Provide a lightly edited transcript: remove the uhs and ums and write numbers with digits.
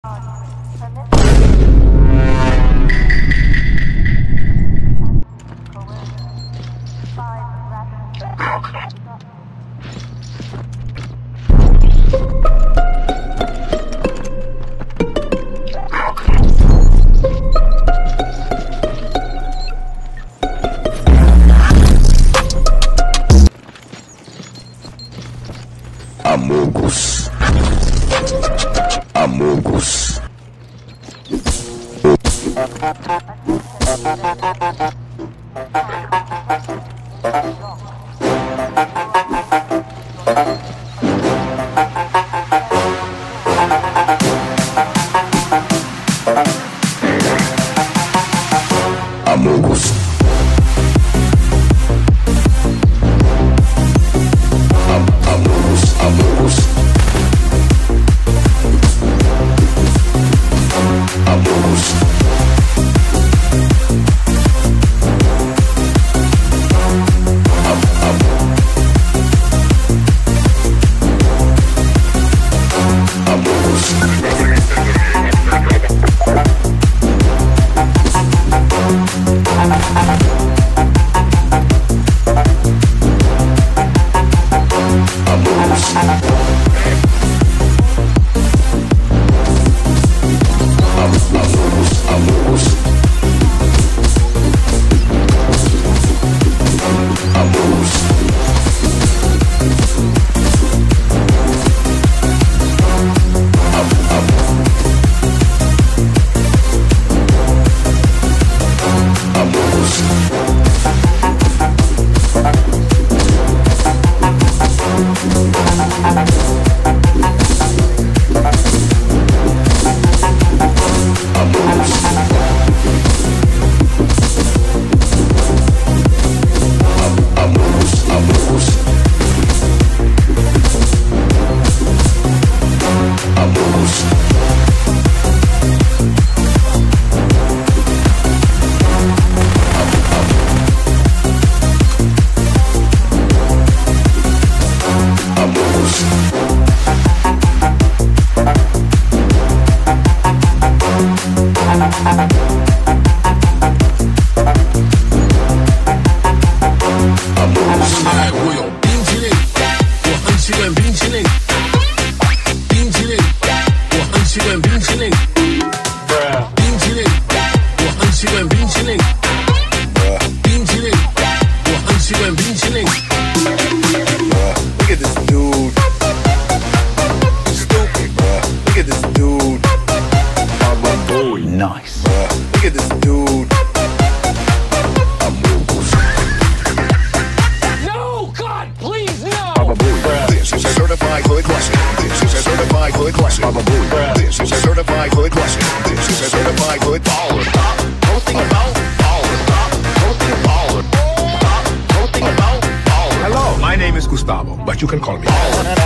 Amogos. Amogos. Nice. Look at this dude. No, God, please, no! This is a certified hood classic. This is a certified hood classic. This is a certified hood classic. This is a certified hood baller. Whole thing about baller. Whole thing baller. Whole thing about baller. Hello, my name is Gustavo, but you can call me baller.